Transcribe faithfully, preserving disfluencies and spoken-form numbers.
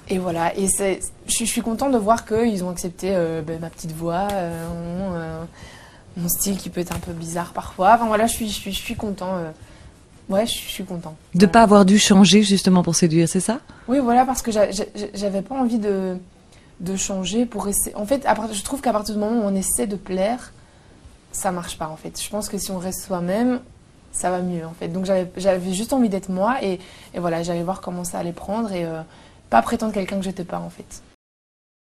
Et voilà, et c'est, je, je suis contente de voir qu'ils ont accepté euh, ben, ma petite voix, euh, mon, euh, mon style qui peut être un peu bizarre parfois. Enfin voilà, je suis, je suis, je suis content. Euh, ouais, je, je suis content. De Voilà. pas avoir dû changer justement pour séduire, c'est ça? Oui, voilà, parce que j'a- j'a- j'avais pas envie de, de changer pour essayer. En fait, à part- je trouve qu'à partir du moment où on essaie de plaire, ça marche pas en fait. Je pense que si on reste soi-même, ça va mieux en fait. Donc j'avais, j'avais juste envie d'être moi et, et voilà, j'allais voir comment ça allait prendre et euh, pas prétendre quelqu'un que j'étais pas en fait.